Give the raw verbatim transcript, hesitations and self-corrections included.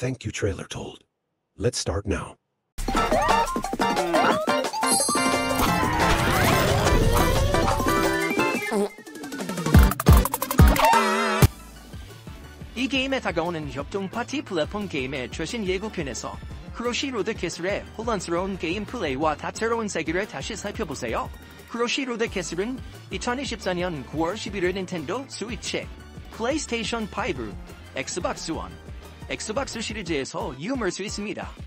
Thank you, TrailerTold. Let's start now. 이 게임에 다가오는 협동 파티 플랫폼 게임의 최신 예고편에서 크로시 로드캐슬의 혼란스러운 게임 플레이와 다채로운 세계를 다시 살펴보세요. 크로시 로드캐슬은 이천이십사년 구월 십일일 닌텐도 스위치, 플레이스테이션 오, 엑스박스 원, 엑스박스 시리즈에서 이용할 수 있습니다.